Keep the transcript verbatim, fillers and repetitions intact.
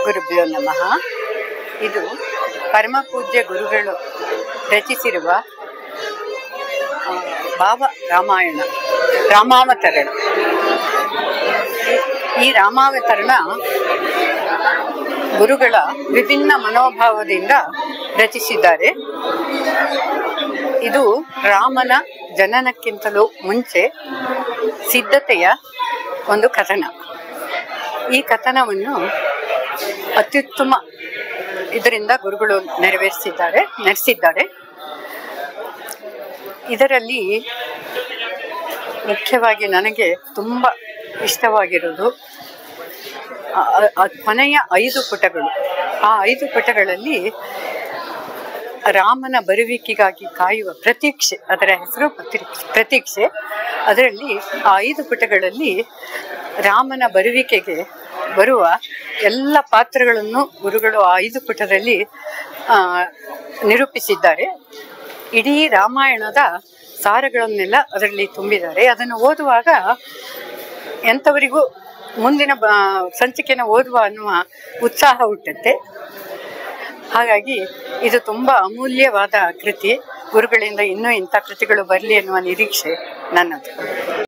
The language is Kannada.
ಗುರುಭ್ಯೋ ನಮಃ. ಇದು ಪರಮ ಪೂಜ್ಯ ಗುರುಗಳು ರಚಿಸಿರುವ ಭಾವ ರಾಮಾಯಣ ರಾಮಾವತರಣ. ಈ ರಾಮಾವತರಣ ಗುರುಗಳ ವಿಭಿನ್ನ ಮನೋಭಾವದಿಂದ ರಚಿಸಿದ್ದಾರೆ. ಇದು ರಾಮನ ಜನನಕ್ಕಿಂತಲೂ ಮುಂಚೆ ಸಿದ್ಧತೆಯ ಒಂದು ಕಥನ. ಈ ಕಥನವನ್ನು ಅತ್ಯುತ್ತಮ ಇದರಿಂದ ಗುರುಗಳು ನೆರವೇರಿಸಿದ್ದಾರೆ ನಡೆಸಿದ್ದಾರೆ ಇದರಲ್ಲಿ ಮುಖ್ಯವಾಗಿ ನನಗೆ ತುಂಬ ಇಷ್ಟವಾಗಿರೋದು ಕೊನೆಯ ಐದು ಪುಟಗಳು. ಆ ಐದು ಪುಟಗಳಲ್ಲಿ ರಾಮನ ಬರುವಿಕೆಗಾಗಿ ಕಾಯುವ ಪ್ರತೀಕ್ಷೆ, ಅದರ ಹೆಸರು ಪ್ರತೀಕ್ಷೆ. ಅದರಲ್ಲಿ ಆ ಐದು ಪುಟಗಳಲ್ಲಿ ರಾಮನ ಬರುವಿಕೆಗೆ ಬರುವ ಎಲ್ಲ ಪಾತ್ರಗಳನ್ನು ಗುರುಗಳು ಆ ಐದು ಪುಟದಲ್ಲಿ ನಿರೂಪಿಸಿದ್ದಾರೆ. ಇಡೀ ರಾಮಾಯಣದ ಸಾರಗಳನ್ನೆಲ್ಲ ಅದರಲ್ಲಿ ತುಂಬಿದ್ದಾರೆ. ಅದನ್ನು ಓದುವಾಗ ಎಂಥವರಿಗೂ ಮುಂದಿನ ಬ ಸಂಚಿಕೆನ ಓದುವ ಅನ್ನುವ ಉತ್ಸಾಹ ಹುಟ್ಟುತ್ತೆ. ಹಾಗಾಗಿ ಇದು ತುಂಬ ಅಮೂಲ್ಯವಾದ ಕೃತಿ. ಗುರುಗಳಿಂದ ಇನ್ನೂ ಇಂಥ ಕೃತಿಗಳು ಬರಲಿ ಎನ್ನುವ ನಿರೀಕ್ಷೆ ನನ್ನದು.